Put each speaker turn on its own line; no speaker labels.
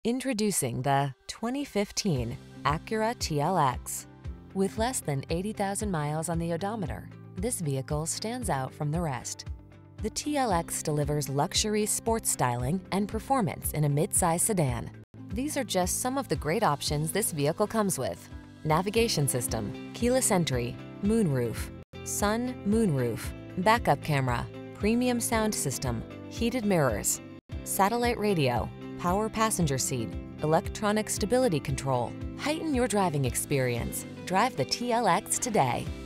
Introducing the 2015 Acura TLX. With less than 80,000 miles on the odometer, this vehicle stands out from the rest. The TLX delivers luxury sports styling and performance in a midsize sedan. These are just some of the great options this vehicle comes with: navigation system, keyless entry, moonroof, sun moonroof, backup camera, premium sound system, heated mirrors, satellite radio, power passenger seat, electronic stability control. Heighten your driving experience. Drive the TLX today.